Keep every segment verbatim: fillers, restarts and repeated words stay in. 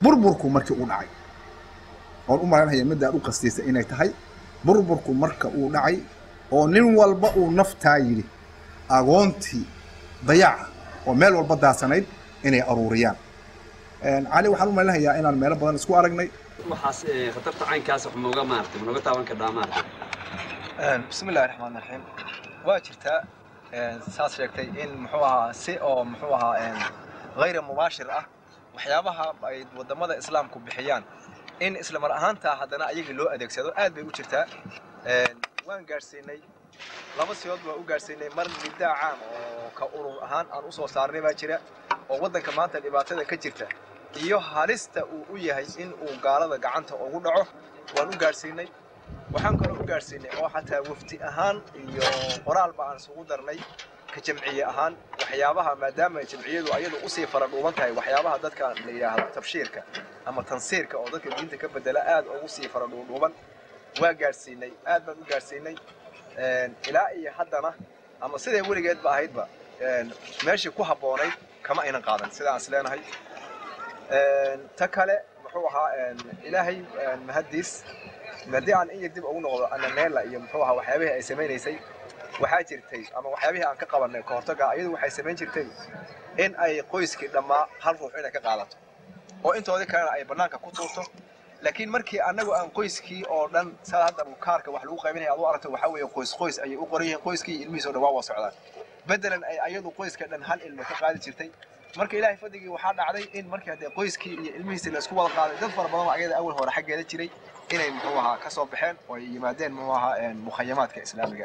burburku markii uu dhacay oo u maaranahay mid aad u qasteysay inay tahay burburku marka uu dhacay oo nin walba uu naftaa yiri agoontii dayaca oo meel walba daasanayd inay aruuriyaan een cali waxaan u maleynayaa inaan meel badan isku aragnay waxaas khatarta caynkaas wax mooga maartay mooga taaban ka dhaamaartay een bismillaahir rahmaanir rahiim waa jirtaa een saas sheegtay in muxuu ahaa si oo muxuu ahaa een غير مباشر ah waxyaabaha ay wadamada islaamku bixiyaan in isla mar ahaanta hadana ayaga loo adeegsado aad bay u jirtaa een waan gaarsiinay laba siyood baa u gaarsiinay mar midda caam oo ka urur ahaan aan u soo saarnay baa jira oo wadanka maanta dhibaatada ka jirta iyo halista uu u yahay in uu gaalada gacanta ugu dhaco waan u gaarsiinay waxaan kaloo u gaarsiinay oo xataa wafdi ahaan iyo qoraal baan isugu darnay ka jamciye ahaan waxyaabaha maadaama jamciyadu ayadu u sii faradhuuban tahay waxyaabaha dadka la yiraahdo tabshiirka ama tansiirka oo dadka diinta ka bedela aad ugu sii faradhuuban waa gaarsiinay aad baan u gaarsiinay een ilaa iyo haddana ama sidee weligeed ba ahaydba een meeshii ku haboonayd kama aynan qaadan sidaan isleenahay een ta kale muxuu ahaa een ilaahay mahadiis madii aan in dib ugu noqdo ananeela iyo muxuu ahaa waxyaabaha ay sameeysay waxaa jirtay ama waxyaabaha aan ka qabanay ka hortaga ayadu waxay sameyn jirtay in ay qoyskii dhamaa hal ruux inay ka qaadato oo intoodii kale ay banaanka ku tuurto laakiin markii anagu aan qoyskii oo dhan saa hadda uu kaarka wax lagu qaybinay aad u aragto waxa weeye qoys qoys ay u qoran yihiin qoyskii ilmihiisa oo dhawaa socdaan bedelan ay ayadu qoyska dhan hal ilmo ka qaadi jirtay markii ilaahay fadhigii waxa dhacday in markii hadda qoyskii iyo ilmihiisa la isku wada qaaday dad fara badan oo ayada awal hore xageeda jiray inay muxuu ahaa ka soo baxeen oo ay yimaadeen muxuu ahaa een mukhayamaadka islaamiga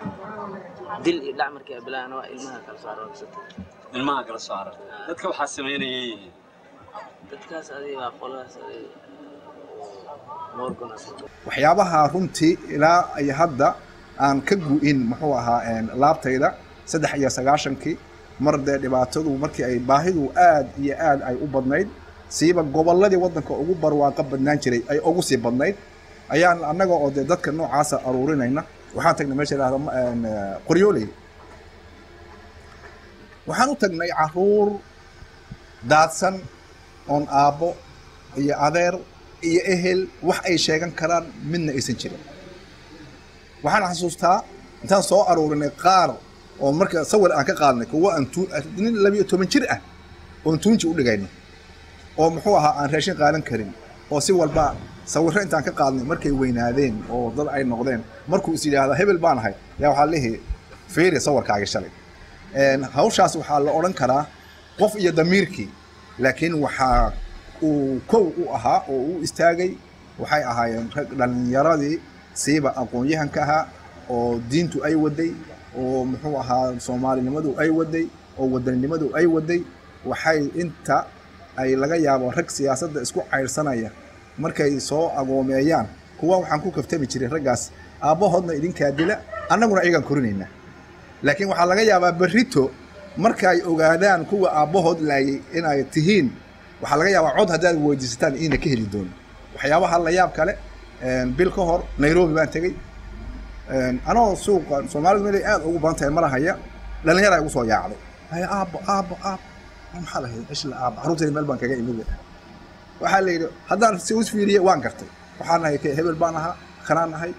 dil iyo dhac markii ay bilaabeen waa ilmaha kala saaran ilmaha kala saaran dadka waxa sameeyay dadkaas adiga qoladaas adiga moorgonas waxyaabaha runtii ilaa ay hadda aan ka gu'in muxuu ahaa een laabtayda saddex iyo sagaashan-kii marde dhibaatadu markii ay baahidu aad iyo aad ay u badnayd siiba gobolladii wadanka ugu barwaaqo badnaan jiray ay ugu sii badnayd ayaan annaga oo dadka noocaas aruurinayna waxaan tagnay meesha raahdo qoryooley waxaan u tagnay caruur daadsan on aabo iyo adeer iyo ehel wax ay sheegan karaan midna aysan jirin waxaan xasuustaa intaan soo aruurinay qaar oo marka sawir aan ka qaadnay kuwa aan nin laba iyo toban jir ah oo tuunji u dhigayno oo muxuu ahaa aan raashin qaadan karin oo si walba sawirro intaan ka qaadnay markay weynaadeen oo dad ay noqdeen markuu is yiraahdo hebel baan ahay yaa waxa leeyahay fiiri sawirkaaga shalay een hawshaas waxa la oran karaa qof iyo damiirkii laakiin waxa uu kow u ahaa oo uu istaagay waxay ahaayeen rag dhalinyaradii siiba aqoon-yahanka ahaa oo diintu ay waday oo muxuu ahaa Soomaalinimadu ay waday oo wadanimadu ay waday waxay inta ay laga yaabo rag siyaasadda isku cayrsanaya markay soo agoomeeyaan kuwa waxaan ku kaftami jiray ragaas aabahoodna idinka dila annaguna iyagan korinayna laakiin waxa laga yaabaa barito markay ogaadaan kuwa aabahood laayay inay tihiin waxa laga yaabaa cod hadaad weydiisataan inay ka heli doon waxyaabaha la yaab kale een bil ka hor Nairobi baan tagay een anoo suuqa Soomaalidu meel aad ugu baantahay marahaya dhalinyaro ay ugu soo yaacday hay aab aab aab maxaa la hayay isla aab caruurtay meel baan kaga imid waxa la yiri haddaan si us fiiriye waan gartay waxaan ahay ka hebel baan ahaa khanaan ahay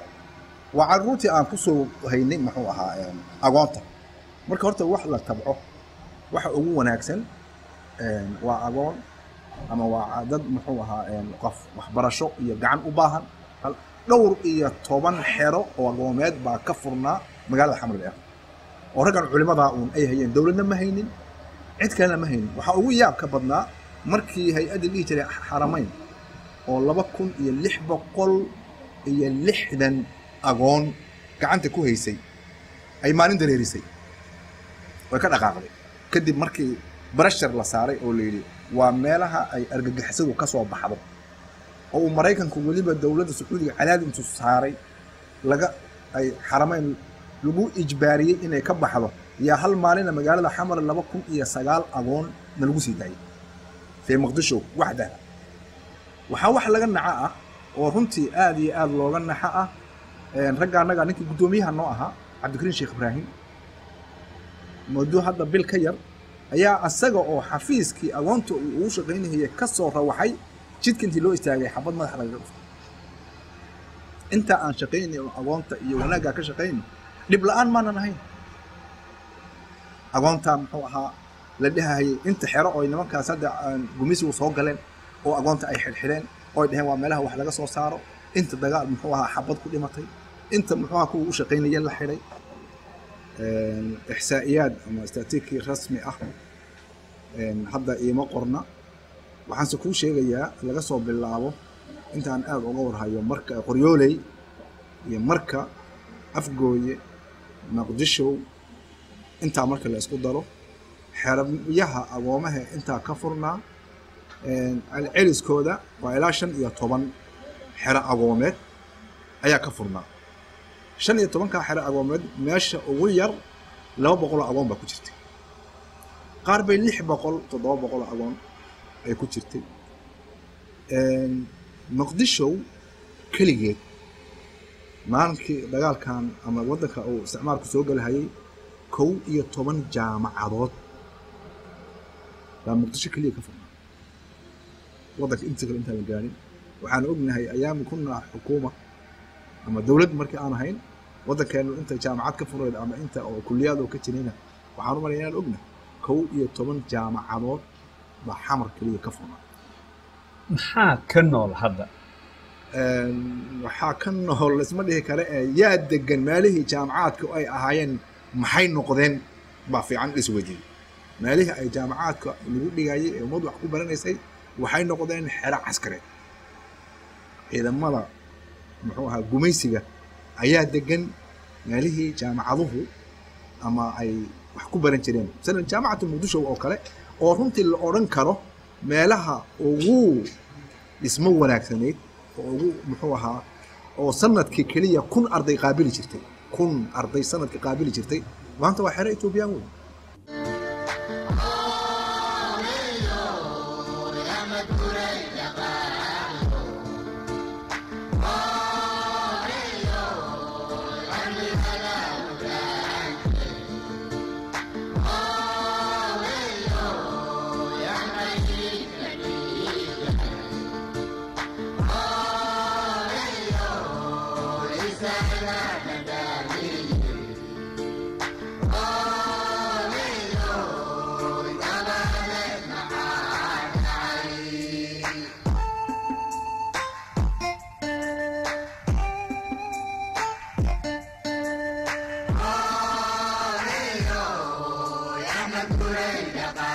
waa caruurtii aan ku soo haynay muxuu ahaa een agoonta marka horta wax la tabco waxa ugu wanaagsan een waa agoon ama waa dad muxuu ahaa een qof waxbarasho iyo gacan u baahan dhowr iyo toban xero oo agoomeed baa ka furnaa magaalada xamrada ah oo raggan culimada uun ay hayeen dawladna ma haynin cid kale ma haynin waxa ugu yaab ka badnaa markii hay'adda dhigi jiray xaramayn oo laba kun iyo lix boqol iyo lixdan agoon gacanta ku haysay ay maalin dareerisay way ka dhaqaaqday kadib markii barashar la saaray oo la yiri waa meelaha ay argagixisadu ka soo baxdo oo Mareykanku waliba dawladda Sacuudiga calaad intuu saaray laga ay xaramayn lagu ijbaariyay inay ka baxdo ya hal maalin magaalada xamar laba kun iyo sagaal agoon na lagu sii daayay في مقدشو وحده waxa wax laga naca ah oo runtii aad iyo aad looga naxa ah een rag anaga ninkii gudoomiyaha noo ahaa Cabdikariin Sheekh Ibrahim moodo hadda bil ka yar ayaa asaga oo xafiiskii agoonta uu shaqaynayay ka soo rawaxay jidka intii loo istaagay xabad madax laga dhuftay inta aan shaqaynay oo agoonta iyo wanaaga ka shaqaynay dib la'aan ma nahayn agoonta muxuu ahaa la dhahay inta xero oo nimankaas hadda gumisigu soo galeen oo agoonta ay xilxileen oo dhaheen waa meelaha wax laga soo saaro inta dagaal muxuu ahaa xabad ku dhimatay inta muxuu ahaa kuwa u shaqaynaya la xiray إحصائيات أما استاتيكي رسمي أحمد هذا إيه ما قرنا وحن سكون شيء جيا لقصوا باللعبة أنت عن أب أقول هاي مركا قريولي مركا أفجوي مقدشو أنت مركا اللي أسقط دارو حرب يها أوامها أنت كفرنا العرس كودا وعلاشن يطبن حرق أوامات أيا كفرنا شن iyo tobanka xare agoomeed meesha ugu yar laba boqol agoon ba ku jirtay qaar bay lix boqol toddoba boqol agoon ay ku jirtay een Mogadishu kaligeed maalintii dagaalkan ama wadanka uu isticmaalku soo galahayay kow iyo toban jaamacadood baa Mogadishu kaliya ka furnaa wadanka inta kale inta la gaarin waxaan ognahay ayaam kuna xukuuma ama dawlad markii aan ahayn wadankeenu inta jaamacad ka fureed ama inta oo kulliyad oo ka jirina waxaan u maleeyaa inaan ognahay kow iyo toban jaamacadood ba xamar kaliya ka furnaa maxaa ka nool hadda een waxaa ka nool isma dhihi kale yaa degan meelihii jaamacadka ay ahaayeen maxay noqdeen ba fiican isweydiin meelihii ay jaamacadka lagu dhigayay ee umad wax ku baranaysay waxay noqdeen xero caskareed ciidamada muxuu ahaa gumaysiga ayaa degan meelihii jaamacaduhu ama ay wax ku baran jireen sida jaamacada Mogadishu oo kale oo runtii la oran karo meelaha ugu isma wanaagsaneed oo ugu muxuu ahaa oo sanadkii kaliya kun arday qaabili jirtay kun arday sanadkii qaabili jirtay maanta waa xero Ethiopian weyn Great